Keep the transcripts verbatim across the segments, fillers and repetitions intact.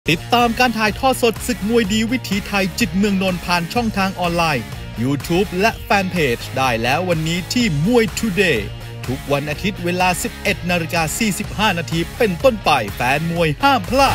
ติดตามการถ่ายทอดสดศึกมวยดีวิถีไทยจิตเมืองนนท์ผ่านช่องทางออนไลน์ YouTube และแฟนเพจได้แล้ววันนี้ที่มวย Today ทุกวันอาทิตย์เวลา สิบเอ็ดนาฬิกาสี่สิบห้า นาทีเป็นต้นไปแฟนมวยห้ามพลาด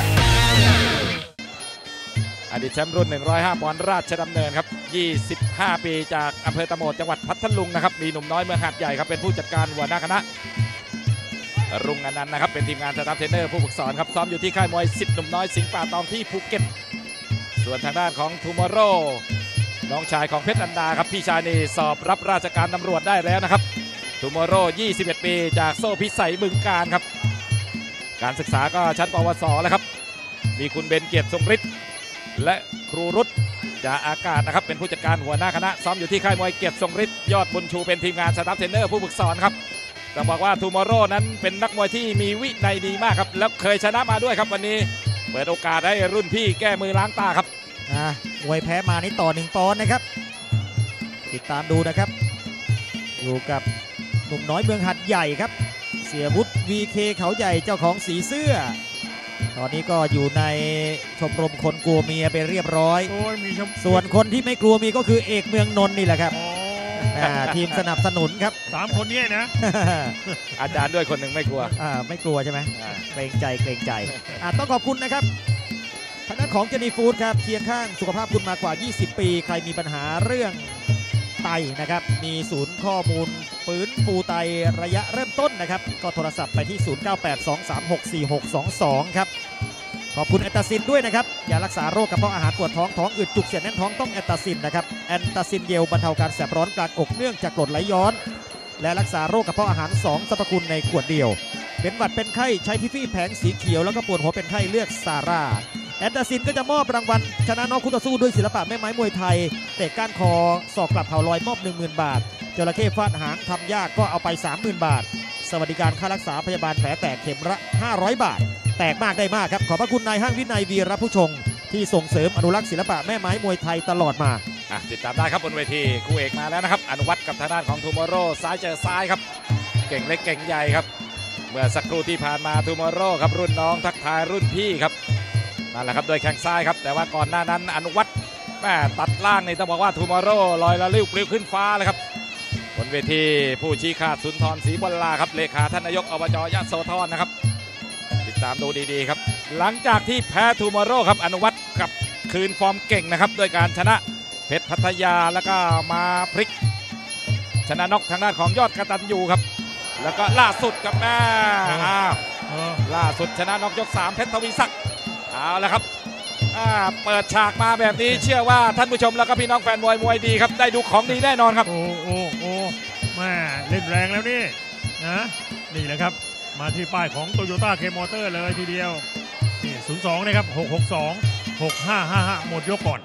อดีตแชมป์รุ่นหนึ่งร้อยห้าปอนด์ราชดำเนินครับยี่สิบห้าปีจากอำเภอตะโหมดจังหวัดพัทลุงนะครับมีหนุ่มน้อยเมืองหาดใหญ่ครับเป็นผู้จัดการหัวหน้าคณะรุ่งอนันต์นะครับเป็นทีมงานสตาฟเทรนเนอร์ผู้ฝึกสอนครับซ้อมอยู่ที่ค่ายมวยสิทธิ์หนุ่มน้อยสิงห์ป่าตองที่ภูเก็ตส่วนทางด้านของทูมอร์โรน้องชายของเพชรอันดาครับพี่ชายนี่สอบรับราชการตำรวจได้แล้วนะครับทูมอร์โรยี่สิบเอ็ดปีจากโซ่พิสัยบึงกาฬครับการศึกษาก็ชั้นปวสแล้วครับมีคุณเบนเกียรติทรงฤทธิ์และครูรุตจ่าอากาศนะครับเป็นผู้จัดการหัวหน้าคณะซ้อมอยู่ที่ค่ายมวยเกียรติทรงฤทธิ์ยอดบุญชูเป็นทีมงานสตาฟเทรนเนอร์ผู้ฝึกสอนครับต้องบอกว่าทูมอร์โรนั้นเป็นนักมวยที่มีวินัยดีมากครับแล้วเคยชนะมาด้วยครับวันนี้เปิดโอกาสให้รุ่นพี่แก้มือล้างตาครับอ่ามวยแพ้มานี่ต่อหนึ่งปอนด์นะครับติดตามดูนะครับอยู่กับหนุ่มน้อยเมืองหัดใหญ่ครับเสียวุฒิ วี เค เขาใหญ่เจ้าของสีเสื้อตอนนี้ก็อยู่ในชมรมคนกลัวเมียไปเรียบร้อยส่วนคนที่ไม่กลัวมีก็คือเอกเมืองนนท์นี่แหละครับทีมสนับสนุนครับสามคนนี้นะอาจารย์ด้วยคนหนึ่งไม่กลัวไม่กลัวใช่ไหมเกรงใจเกรงใจต้องขอบคุณนะครับทางด้านของเจนี่ฟู้ดครับเคียงข้างสุขภาพคุณมากว่ายี่สิบปีใครมีปัญหาเรื่องไตนะครับมีศูนย์ข้อมูลฟื้นฟูไตระยะเริ่มต้นนะครับก็โทรศัพท์ไปที่ ศูนย์ เก้า แปด สอง สาม หก สี่ หก สอง สอง ครับขอบคุณแอนตาซินด้วยนะครับยารักษาโรคกระเพาะอาหารปวดท้องท้องอืดจุกเสียดแน่นท้องต้องแอนตาซินนะครับแอนตาซินเยลบรรเทาการแสบร้อนกลางอกเนื่องจากกรดไหลย้อนและรักษาโรคกระเพาะอาหารสองสรรพคุณในขวดเดียวเป็นหวัดเป็นไข้ใช้พิฟี่แผงสีเขียวแล้วก็ปวดหัวเป็นไข้เลือกซาร่าแอนตาซินก็จะมอบรางวัลชนะน็อกคู่ต่อสู้ด้วยศิลปะแม่ไม้มวยไทยเตะก้านคอศอกกลับเข่าลอยมอบ หนึ่งหมื่น บาทจระเข้ฟาดหางทำยากก็เอาไป สามหมื่น บาทสวัสดิการค่ารักษาพยาบาลแผลแตกเข็มละห้าร้อยบาทแตกมากได้มากครับขอบพระคุณนายห้างวินัยวีรผู้ชงที่ส่งเสริมอนุรักษ์ศิลปะแม่ไม้มวยไทยตลอดมาติดตามได้ครับบนเวทีคู่เอกมาแล้วนะครับอนุวัฒน์กับทางด้านของทูมอร์โรซ้ายเจอซ้ายครับเก่งเล็กเก่งใหญ่ครับเมื่อสักครู่ที่ผ่านมาทูมอร์โรครับรุ่นน้องทักทายรุ่นพี่ครับนั่นแหละครับโดยแข้งซ้ายครับแต่ว่าก่อนหน้านั้นอนุวัฒน์แม่ตัดล่างนี่ต้องบอกว่าทูมอร์โรลอยละลิ้วปลิวขึ้นฟ้าเลยครับบนเวทีผู้ชี้ขาดสุนทรศรีบลลาครับเลขาท่านนายกอบจยะโสธรนะครับติดตามดูดีๆครับหลังจากที่แพ้ทูมอร์โรครับอนุวัฒน์กับคืนฟอร์มเก่งนะครับด้วยการชนะเพชรพัทยาแล้วก็มาพลิกชนะน็อกทางด้านของยอดกตัญญูครับแล้วก็ล่าสุดกับแม่ล่าสุดชนะน็อกยกสามเพชรทวีศักดิ์เอาละครับเปิดฉากมาแบบนี้เชื่อว่าท่านผู้ชมแล้วก็พี่น้องแฟนมวยมวยดีครับได้ดูของดีแน่นอนครับโอ้โอ้โอ้แม่เล่นแรงแล้วนี่นะนี่แหละครับมาที่ป้ายของโตโยต้าเคมอเตอร์เลยทีเดียวนี่ศูนย์สองนะครับหกหกสองหกห้าห้าห้าหมดยกก่อน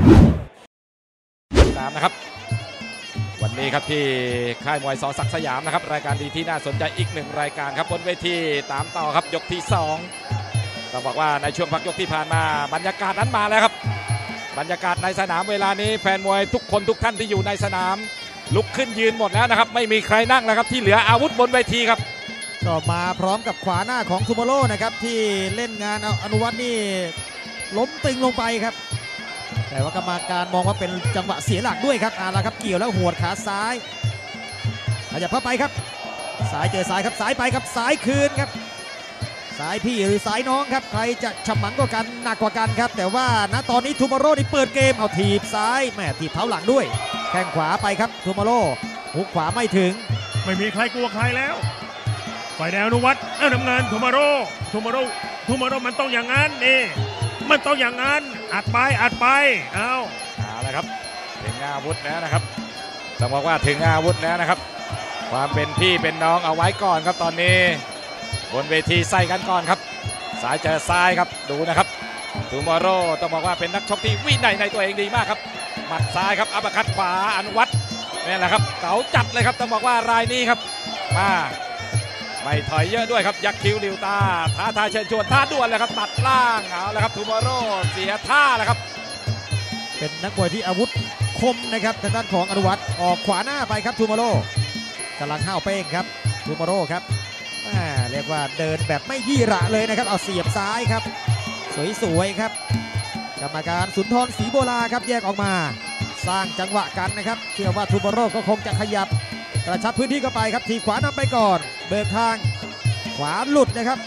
ตามนะครับวันนี้ครับที่ค่ายมวยสอศักดิ์สยามนะครับรายการดีที่น่าสนใจอีกหนึ่งรายการครับบนเวทีตามต่อครับยกที่สองต้องบอกว่าในช่วงพักยกที่ผ่านมาบรรยากาศนั้นมาแล้วครับบรรยากาศในสนามเวลานี้แฟนมวยทุกคนทุกท่านที่อยู่ในสนามลุกขึ้นยืนหมดแล้วนะครับไม่มีใครนั่งแล้วครับที่เหลืออาวุธบนเวทีครับก็มาพร้อมกับขวาหน้าของทูมอร์โรนะครับที่เล่นงานอนุวัฒน์นี่ล้มตึงลงไปครับแต่ว่ากรรมการมองว่าเป็นจังหวะเสียหลักด้วยครับเอาละครับเกี่ยวแล้วหัวขาซ้ายขยับเข้าไปครับซ้ายเจอซ้ายครับซ้ายไปครับซ้ายคืนครับซ้ายพี่หรือซ้ายน้องครับใครจะฉมังกว่ากันหนักกว่ากันครับแต่ว่าณตอนนี้ทูมอร์โรนี่เปิดเกมเอาถีบซ้ายแม่ถีบเท้าหลังด้วยแข้งขวาไปครับทูมอร์โรหุกขวาไม่ถึงไม่มีใครกลัวใครแล้วฝ่ายแดงอนุวัฒน์เอ้าน้ำเงินทูมอร์โรทูมอร์โรทูมอร์โรมันต้องอย่างนั้นนี่มันต้องอย่างนั้นอัดไปอัดไปเอาเอาละครับถึงอาวุธแล้วนะครับต้องบอกว่าถึงอาวุธแล้วนะครับความเป็นพี่เป็นน้องเอาไว้ก่อนครับตอนนี้บนเวทีใส่กันก่อนครับซ้ายเจอซ้ายครับดูนะครับทูมอร์โรต้องบอกว่าเป็นนักชกที่วินัยในตัวเองดีมากครับหมัดซ้ายครับอัปเปอร์คัตขวาอนุวัฒน์นี่แหละครับเก๋าจัดเลยครับต้องบอกว่ารายนี้ครับมาไม่ถอยเยอะด้วยครับยักคิ้วลิวตาท้าทายเชิญชวนท้าด่วนเลยครับตัดล่างเอาละครับทูมอร์โรเสียท่าแล้วครับเป็นนักมวยที่อาวุธคมนะครับทางด้านของอนุวัฒน์ออกขวาหน้าไปครับทูมอร์โรกำลังห้าวเป้งครับทูมอร์โรครับเรียกว่าเดินแบบไม่ยี่ระเลยนะครับเอาเสียบซ้ายครับสวยๆครับกรรมการสุนทรศรีโบราครับแยกออกมาสร้างจังหวะกันนะครับเชื่อว่าทูมอร์โรก็คงจะขยับกระชับพื้นที่เข้าไปครับทีขวานำไปก่อนเบิกทางขวาหลุดนะครับ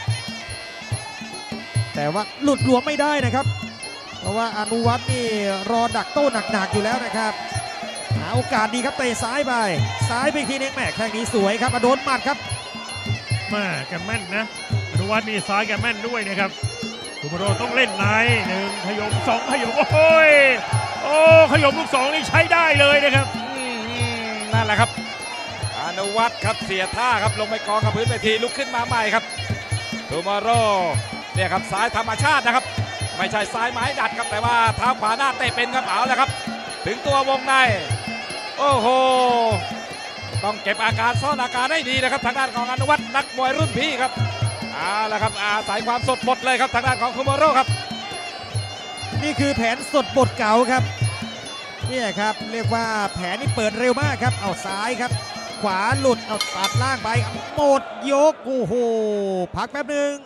แต่ว่าหลุดหลวมไม่ได้นะครับเพราะว่าอนุวัฒน์นี่รอดักโต้หนักๆอยู่แล้วนะครับหาโอกาสดีครับเตะซ้ายไปซ้ายไปทีนึงแม่แข้งนี้สวยครับโดนหมัดครับแม่แกแม่นนะอนุวัฒน์นี่ซ้ายแกแม่นด้วยนะครับทูมอร์โรต้องเล่นในหนึ่งขยมสองขยมโอ้ยโอ้ขยมลูกสองนี่ใช้ได้เลยนะครับนั่นแหละครับอนุวัฒน์ครับเสียท่าครับลงไปกองกับพื้นเวทีลุกขึ้นมาใหม่ครับทูมอร์โรเนี่ยครับซ้ายธรรมชาตินะครับไม่ใช่ซ้ายไม้ดัดครับแต่ว่าเท้าขวาหน้าเตะเป็นครับเอาแล้วครับถึงตัววงในโอ้โหต้องเก็บอาการซ่อนอาการให้ดีนะครับทางด้านของอนุวัฒน์นักมวยรุ่นพี่ครับเอาละครับอาศัยความสดบทเลยครับทางด้านของทูมอร์โรครับนี่คือแผนสดบทเก่าครับนี่ครับเรียกว่าแผนนี่เปิดเร็วมากครับเอาซ้ายครับขวาหลุดเอาตัดล่างไปหมดยกโอ้โหพักแป๊บนึง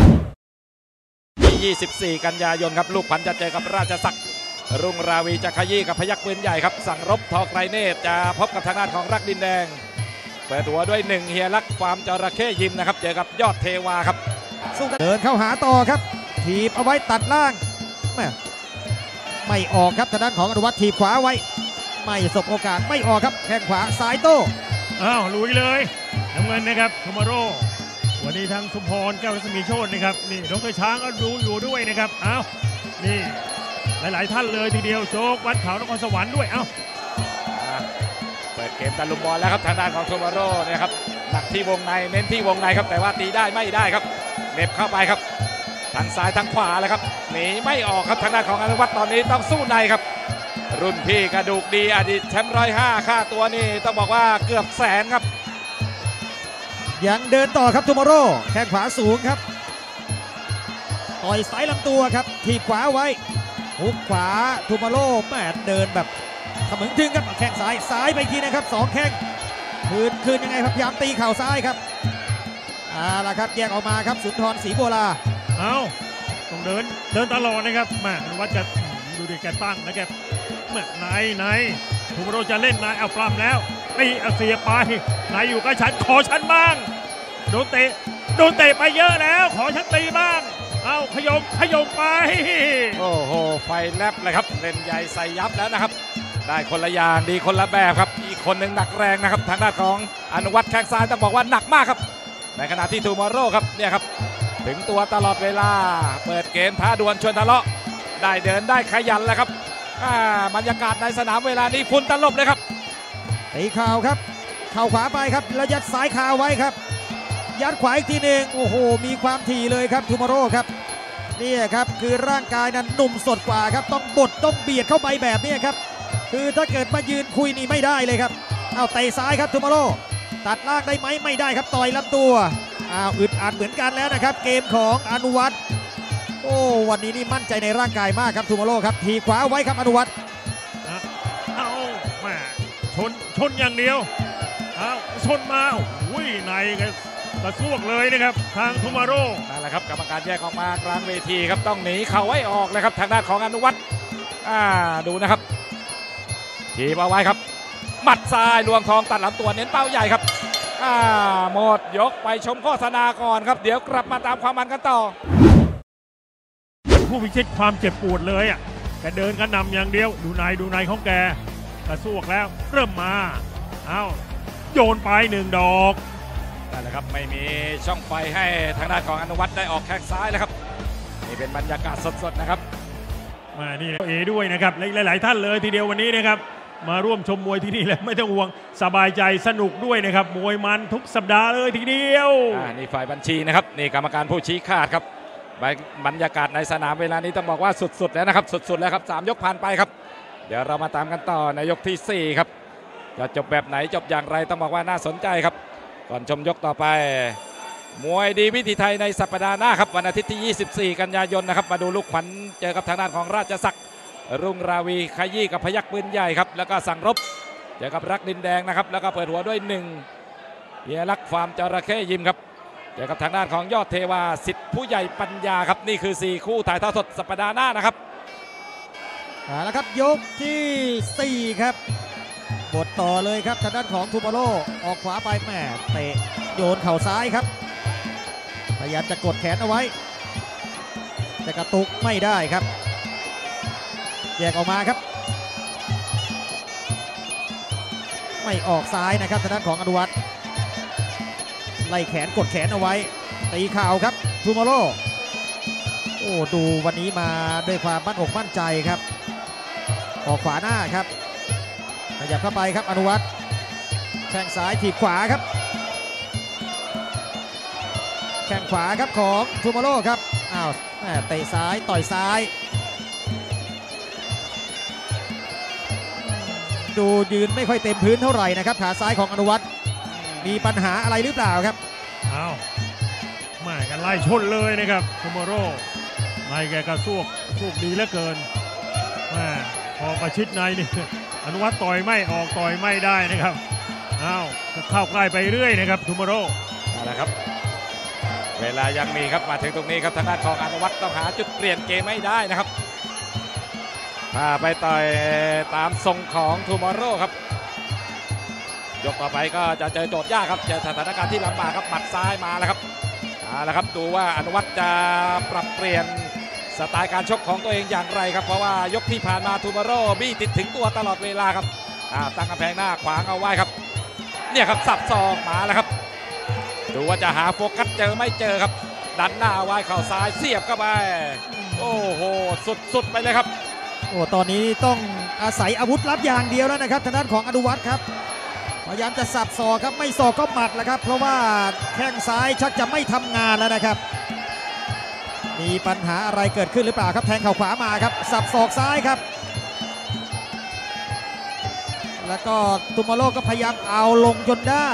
ยี่สิบสี่กันยายนครับลูกพันจะเจอกับราชศักดิ์รุ่งราวีจะขยี้กับพยัคฆ์ปืนใหญ่ครับสั่งรบทอไกรเนตรจะพบกับทางด้านของรักดินแดงเปิดหัวด้วยหนึ่งเฮียรักฟาร์มจระเข้ยิมนะครับเจอกับยอดเทวาครับเดินเข้าหาต่อครับถีบเอาไว้ตัดล่างไม่ไม่ออกครับทางด้านของอนุวัฒน์ถีบขวาไว้ไม่สบโอกาสไม่ออกครับแข้งขวาซ้ายโต้อ้าวลุยเลยน้ำเงินนะครับทูมอร์โรวันนี้ทางสุพรแก้วรัศมีโชตินะครับนี่ดร.ช้างก็ดูอยู่ด้วยนะครับอ้าวนี่หลายๆท่านเลยทีเดียวโจ๊กวัดเขานครสวรรค์ด้วยเอ้าเปิดเกมตะลุมบอลแล้วครับทางด้านของทูมอร์โรเนี่ยครับหนักที่วงในเน้นที่วงในครับแต่ว่าตีได้ไม่ได้ครับเน็บเข้าไปครับทั้งซ้ายทั้งขวาเลยครับหนีไม่ออกครับทางด้านของอนุวัฒน์ตอนนี้ต้องสู้ในครับรุ่นพี่กระดูกดีอดีตแชมป์ร้อยห้าค่าตัวนี่ต้องบอกว่าเกือบแสนครับยังเดินต่อครับทูมอร์โรแข้งขวาสูงครับต่อยซ้ายลำตัวครับถีบขวาไว้หุกขวาทูมอร์โรแม่เดินแบบขมึงถึงครับแข้งซ้ายซ้ายไปทีนะครับสองแข้งคืนคืนยังไงครับพยายามตีเข่าซ้ายครับเอาละครับแยกออกมาครับสุนทรศรีโบราเอาต้องเดินเดินตลอดนะครับแม่อนุวัฒน์จะดูดิแกตั้งนะแกแม่ไหนไหนทูมอร์โรจะเล่นนายเอาปล้ำแล้วตีเอาเสียไปนายอยู่กับฉันขอฉันบ้างโดนเตะโดนเตะไปเยอะแล้วขอฉันตีบ้างเอาขยมขยมไปโอ้โหไฟแลบเลยครับเล่นใหญ่ใส่ยับแล้วนะครับได้คนละอย่างดีคนละแบบครับอีกคนหนึ่งหนักแรงนะครับทางด้านของอนุวัฒน์แข้งซ้ายต้องบอกว่าหนักมากครับในขณะที่ทูมอร์โรครับเนี่ยครับถึงตัวตลอดเวลาเปิดเกมท้าดวลชวนทะเลาะได้เดินได้ขยันแล้วครับบรรยากาศในสนามเวลานี้ฝุ่นตลบเลยครับตีเข่าครับเข่าขวาไปครับแล้วยัดซ้ายคาไว้ครับยัดขวาอีกทีหนึ่งโอ้โหมีความถี่เลยครับทูมอร์โรครับนี่ครับคือร่างกายนั้นหนุ่มสดกว่าครับต้องบดต้องเบียดเข้าไปแบบนี้ครับคือถ้าเกิดมายืนคุยนี่ไม่ได้เลยครับเอาเตะซ้ายครับทูมอร์โรตัดล่างได้ไหมไม่ได้ครับต่อยลำตัวอ้าวอึดอัดเหมือนกันแล้วนะครับเกมของอนุวัฒน์โอ้วันนี้นี่มั่นใจในร่างกายมากครับทูมอร์โรครับทีขวาไว้ครับอนุวัฒน์เอาแม่ชนชนอย่างเดียวเอาชนมาอุ้ยในกระซวกเลยนะครับทางทูมอร์โรนั่นแหละครับกรรมการแยกออกมากลางเวทีครับต้องหนีเข่าไว้ออกเลยครับทางด้านของอนุวัฒน์อ่าดูนะครับทีบเอาไว้ครับหมัดซ้ายลวงทองตัดลำตัวเน้นเป้าใหญ่ครับอ่าหมดยกไปชมโฆษณาก่อนครับเดี๋ยวกลับมาตามความมันกันต่อผู้พิชิตความเจ็บปวดเลยอ่ะแกเดินกระนำอย่างเดียวดูในดูในของแกกระซวกแล้วเริ่มมาเอ้าโยนไปหนึ่งดอกนั่นแหละครับไม่มีช่องไฟให้ทางด้านของอนุวัฒน์ได้ออกแข้งซ้ายแล้วครับนี่เป็นบรรยากาศสดๆนะครับมานี่เอด้วยนะครับหลายๆท่านเลยทีเดียววันนี้นะครับมาร่วมชมมวยที่นี่แล้วไม่ต้องห่วงสบายใจสนุกด้วยนะครับมวยมันทุกสัปดาห์เลยทีเดียวอ่านี่ฝ่ายบัญชีนะครับนี่กรรมการผู้ชี้ขาดครับบรรยากาศในสนามเวลานี้ต้องบอกว่าสุดๆแล้วนะครับสุดๆแล้วครับสามยกผ่านไปครับเดี๋ยวเรามาตามกันต่อในยกที่สี่ครับจะจบแบบไหนจบอย่างไรต้องบอกว่าน่าสนใจครับก่อนชมยกต่อไปมวยดีวิถีไทยในสัปดาห์หน้าครับวันอาทิตย์ที่ยี่สิบสี่กันยายนนะครับมาดูลูกขวัญเจอกับทางด้านของราชศักดิ์รุ่งราวีขยี้กับพยัคฆ์ปืนใหญ่ครับแล้วก็สั่งรบเจอกับรักดินแดงนะครับแล้วก็เปิดหัวด้วยหนึ่งเฮียรักฟาร์มจระเข้ยิมครับเดี๋ยวกับทางด้านของยอดเทวาสิทธิผู้ใหญ่ปัญญาครับนี่คือสี่คู่ถ่ายทอดสดสัปดาห์หน้านะครับเอาละครับยกที่สี่ครับบทต่อเลยครับทางด้านของทูมาโร่ออกขวาไปแม่เตะโยนเข่าซ้ายครับพยายามจะกดแขนเอาไว้แต่กระตุกไม่ได้ครับแยกออกมาครับไม่ออกซ้ายนะครับทางด้านของอนุวัฒน์ไล่แขนกดแขนเอาไว้ตีเข่าครับทูมาโร่โอ้ดูวันนี้มาด้วยความมั่นอกมั่นใจครับออกขวาหน้าครับขยับเข้าไปครับอนุวัฒน์แข้งซ้ายถีบขวาครับแข้งขวาครับของทูมาโร่ครับอ้าวเตะซ้ายต่อยซ้ายดูยืนไม่ค่อยเต็มพื้นเท่าไหร่นะครับขาซ้ายของอนุวัฒน์มีปัญหาอะไรหรือเปล่าครับอ้าวมากันไล่ชนเลยนะครับทูมาโร่ในแกกระซวกซวกดีเหลือเกินมาพอประชิดในนี่อนุวัฒน์ต่อยไม่ออกต่อยไม่ได้นะครับอ้าวเข้าใกล้ไปเรื่อยนะครับทูมาโร่เอาละครับเวลายังมีครับมาถึงตรงนี้ครับทางด้านของอนุวัฒน์ต้องหาจุดเปลี่ยนเกมไม่ได้นะครับถ้าไปต่อยตามทรงของทูมาโร่ครับยกต่อไปก็จะเจอโจทย์ยากครับเจอสถานการณ์ที่ลำบากครับหมัดซ้ายมาแล้วครับเอาละครับดูว่าอนุวัฒน์จะปรับเปลี่ยนสไตล์การชกของตัวเองอย่างไรครับเพราะว่ายกที่ผ่านมาทูมาโร่บี้ติดถึงตัวตลอดเวลาครับตั้งกำแพงหน้าขวางเอาไว้ครับเนี่ยครับสับศอกมาแล้วครับดูว่าจะหาโฟกัสเจอไม่เจอครับดันหน้าเอาไว้เข่าซ้ายเสียบเข้าไปโอ้โหสุดๆไปเลยครับโอ้ตอนนี้ต้องอาศัยอาวุธลับอย่างเดียวแล้วนะครับทางด้านของอนุวัฒน์ครับพยายามจะสับศอกครับไม่ศอกก็หมัดแล้วครับเพราะว่าแข้งซ้ายชักจะไม่ทำงานแล้วนะครับมีปัญหาอะไรเกิดขึ้นหรือเปล่าครับแทงเข่าขวามาครับสับศอกซ้ายครับแล้วก็ทูมาโร่ก็พยายามเอาลงจนได้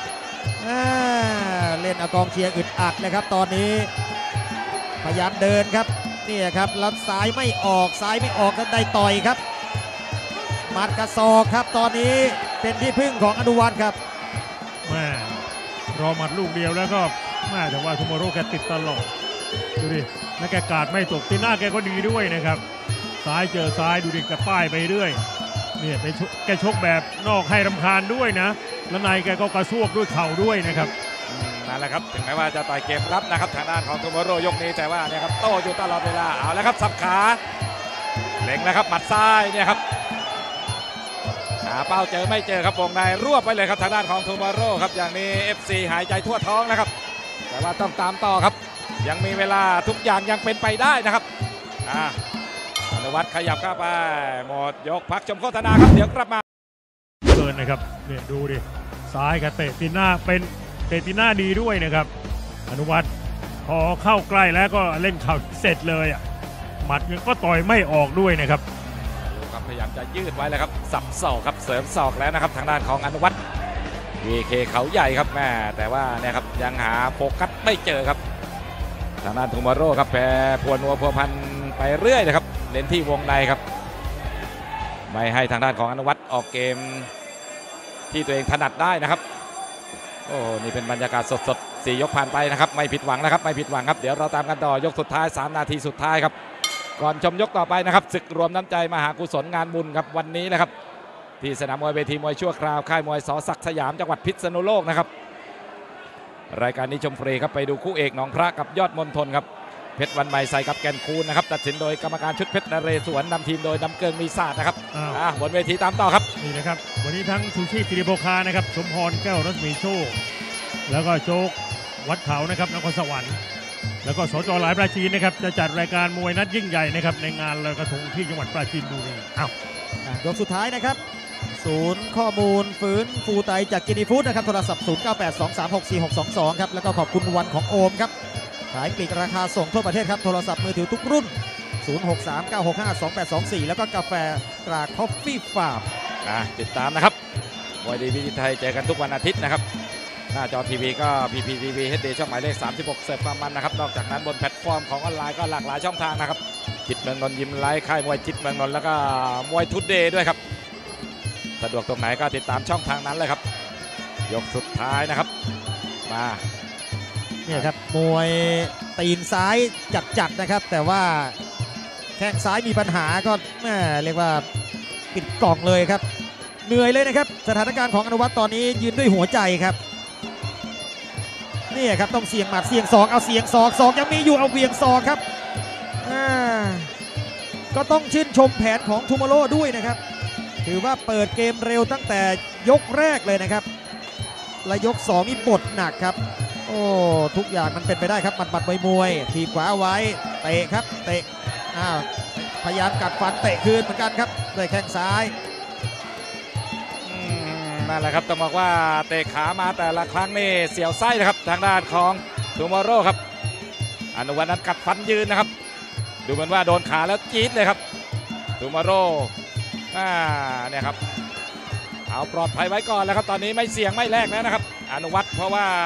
เล่นเอากองเชียร์อึดอัดเลยครับตอนนี้พยายามเดินครับนี่ครับแล้วซ้ายไม่ออกซ้ายไม่ออกก็ได้ต่อยครับหมัดกระศอกครับตอนนี้เป็นที่พึ่งของอนุวัฒน์ครับแม่รอหมัดลูกเดียวแล้วก็แม่แต่ว่าทูมาโร่แกติดตลอดดูดิแล้วแกกาดไม่ตกตีหน้าแกก็ดีด้วยนะครับซ้ายเจอซ้ายดูดิแกป้ายไปเรื่อยเนี่ยไปแกชกแบบนอกให้รำคาญด้วยนะแล้วในแกก็กระซวกด้วยเข่าด้วยนะครับนั่นแหละครับถึงแม้ว่าจะต่อยเกมรับนะครับทางด้านของทูมาโร่ยกนี้แต่ว่าเนี่ยครับโต้อยู่ตลอดเวลาเอาแล้วครับสับขาเล็งแล้วครับหมัดซ้ายเนี่ยครับหาเป้าเจอไม่เจอครับวงในรวบไปเลยครับทางด้านของทูมาโร่ครับอย่างนี้ เอฟ ซี หายใจทั่วท้องนะครับแต่ว่าต้องตามต่อครับยังมีเวลาทุกอย่างยังเป็นไปได้นะครับอ่าอนุวัฒน์ขยับเข้าไปหมดยกพักชมโฆษณาครับเดี๋ยวกลับมาเกินนะครับเนี่ยดูดิซ้ายกับเตะตีหน้าเป็นเตะตีหน้าดีด้วยนะครับอนุวัฒน์พอเข้าใกล้แล้วก็เล่นเข่าเสร็จเลยอ่ะหมัดก็ต่อยไม่ออกด้วยนะครับพยายามจะยืดไว้แล้วครับสับศอกครับเสริมศอกแล้วนะครับทางด้านของอนุวัฒน์ วี เค เขาใหญ่ครับแม่แต่ว่าเนี่ยครับยังหาโฟกัสไม่เจอครับทางด้านทูมาโร่ครับแพ้พวนนัวพัวพันไปเรื่อยนะครับเน้นที่วงในครับไม่ให้ทางด้านของอนุวัฒน์ออกเกมที่ตัวเองถนัดได้นะครับโอ้นี่เป็นบรรยากาศสดๆสี่ยกผ่านไปนะครับไม่ผิดหวังนะครับไม่ผิดหวังครับเดี๋ยวเราตามกันต่อยกสุดท้ายสามนาทีสุดท้ายครับก่อนชมยกต่อไปนะครับศึกรวมน้ำใจมหากุศลงานบุญครับวันนี้นะครับที่สนามมวยเวทีมวยชั่วคราวค่ายมวยส.ศักดิ์สยามจังหวัดพิษณุโลกนะครับรายการนี้ชมฟรีครับไปดูคู่เอกหนองพระกับยอดมณฑลครับเพชรวันใหม่ใส่กับแก่นคูนนะครับตัดสินโดยกรรมการชุดเพชรนเรศวรนำทีมโดยน้ำเกิงมีศาสตร์นะครับอ่าบนเวทีตามต่อครับนี่นะครับวันนี้ทั้งชูชีพกิริโภคานะครับสมพรแก้วรัศมีโชคแล้วก็โจ๊กวัดเขานะครับนครสวรรค์แล้วก็สจ.หลายปราจีนนะครับจะจัดรายการมวยนัดยิ่งใหญ่นะครับในงานลอยกระทงที่จังหวัดปราจีนบุรีอ้าวยกสุดท้ายนะครับศูนย์ข้อมูลฟื้นฟูไตจากกินีฟู้ดนะครับโทรศัพท์ศูนย์ เก้า แปด สอง สาม หก สี่ หก สอง สองครับแล้วก็ขอบคุณวันของโอมครับขายปลีกราคาส่งทั่วประเทศครับโทรศัพท์มือถือทุกรุ่นศูนย์ หก สาม เก้า หก ห้า สอง แปด สอง สี่แล้วก็กาแฟตราคอฟฟี่ฟาร์มติดตามนะครับมวยดีวิธีไทยเจอกันทุกวันอาทิตย์นะครับหน้าจอทีวีก็ พี พี ที วี เอช ดี ช่องหมายเลขสามสิบหกเสิร์ฟความมันนะครับนอกจากนั้นบนแพลตฟอร์มของออนไลน์ก็หลากหลายช่องทางนะครับจิตเมืองนนท์ยิมไลฟ์ค่ายมวยจิตเมืองนนท์แล้วก็มวยทุดเดย์ด้วยครับสะดวกตรงไหนก็ติดตามช่องทางนั้นเลยครับยกสุดท้ายนะครับมาเนี่ยครับมวยตีนซ้ายจัดๆนะครับแต่ว่าแข้งซ้ายมีปัญหาก็แม่เรียกว่าปิดกล่องเลยครับเหนื่อยเลยนะครับสถานการณ์ของอนุวัฒน์ตอนนี้ยืนด้วยหัวใจครับนี่ครับต้องเสี่ยงหมัดเสี่ยงศอกเอาเสี่ยงศอกศอกยังมีอยู่เอาเวียงศอกครับก็ต้องชื่นชมแผนของทูมอร์โร่ด้วยนะครับถือว่าเปิดเกมเร็วตั้งแต่ยกแรกเลยนะครับและยกสองนี่บทหนักครับโอ้ทุกอย่างมันเป็นไปได้ครับหมัดหมัดมวยมวยทีขวาไว้เตะครับเตะอ้าวพยายามกัดฟันเตะคืนเหมือนกันครับด้วยแข้งซ้ายนั่นแหละครับต้องบอกว่าเตะขามาแต่ละครั้งนี่เสียวไส้นะครับทางด้านของทูมอร์โร่ครับอนุวัฒน์นั้นกัดฟันยืนนะครับดูเหมือนว่าโดนขาแล้วจี๊ดเลยครับทูมอร์โร่อ่าเนี่ยครับเอาปลอดภัยไว้ก่อนแล้วครับตอนนี้ไม่เสี่ยงไม่แลกแล้วนะครับอนุวัฒน์เพราะว่า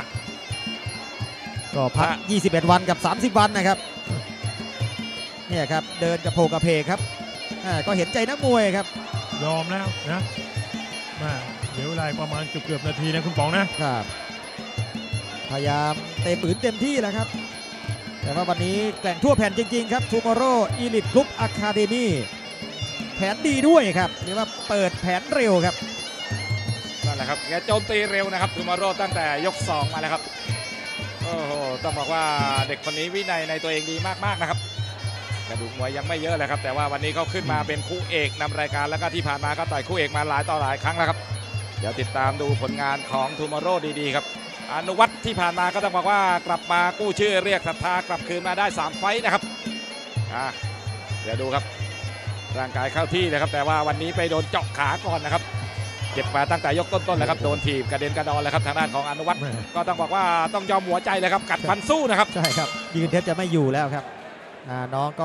ก็พักยี่สิบเอ็ดวันกับสามสิบวันนะครับเนี่ยครับเดินกับโผกระเพกครับก็เห็นใจนักมวยครับยอมแล้วนะมาเดี๋ยวเวลาประมาณเกือบๆนาทีนะคุณป๋องนะครับพยายามเตะปืนเต็มที่แล้วครับแต่ว่าวันนี้แกล่งทั่วแผ่นจริงๆครับทูมอร์โร่อีลิทกรุ๊ปอะคาเดมี่แผนดีด้วยครับหรือว่าเปิดแผนเร็วครับนั่นแหละครับแกโจมตีเร็วนะครับทูมอร์โร่ตั้งแต่ยกสองมาแล้วครับโอ้โหต้องบอกว่าเด็กคนนี้วินัยในตัวเองดีมากๆนะครับกระดูกมวยยังไม่เยอะเลยครับแต่ว่าวันนี้เขาขึ้นมาเป็นคู่เอกนำรายการแล้วก็ที่ผ่านมาก็ต่อยคู่เอกมาหลายต่อหลายครั้งแล้วครับเดี๋ยวติดตามดูผลงานของทูมอร์โร่ดีๆครับอนุวัฒน์ที่ผ่านมาก็ต้องบอกว่ากลับมากู้ชื่อเรียกศรัทธากลับคืนมาได้สามไฟต์นะครับอ่าเดี๋ยวดูครับร่างกายเข้าที่เลยครับแต่ว่าวันนี้ไปโดนเจาะขาก่อนนะครับเจ็บมาตั้งแต่ยกต้นๆเลยครับโดนถีบกระเด็นกระดอนเลยครับทางด้านของอนุวัฒน์ก็ต้องบอกว่าต้องยอมหัวใจเลยครับกัดฟันสู้นะครับใช่ครับยืนเทปจะไม่อยู่แล้วครับน้องก็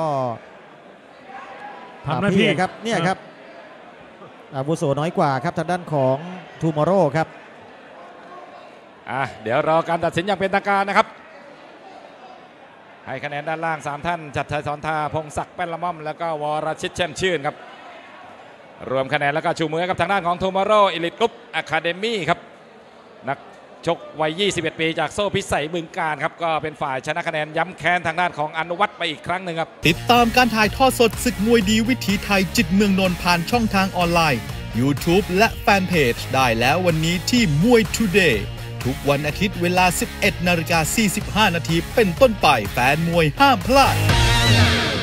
ทำหน้าที่ครับเนี่ยครับอาวุโสน้อยกว่าครับทางด้านของทูมอร์โร่ครับอ่ะเดี๋ยวรอการตัดสินอย่างเป็นทางการนะครับให้คะแนนด้านล่างสามท่านจัดชัยสอนทาพงศักดิ์แป้นละม่อมแล้วก็วรชิตแช่มชื่นครับรวมคะแนนแล้วก็ชูมือกับทางด้านของทูมอร์โร่อีลิทกรุ๊ปอะคาเดมี่ครับนักชกวัยยี่สิบเอ็ดปีจากโซ่พิสัยบึงกาฬครับก็เป็นฝ่ายชนะคะแนนย้ำแค้นทางด้านของอนุวัฒน์ไปอีกครั้งหนึ่งครับติดตามการถ่ายทอดสดศึกมวยดีวิถีไทยจิตเมืองนนท์ผ่านช่องทางออนไลน์ YouTube และแฟนเพจได้แล้ววันนี้ที่มวย Today ทุกวันอาทิตย์เวลา สิบเอ็ดนาฬิกาสี่สิบห้านาทีเป็นต้นไปแฟนมวยห้ามพลาด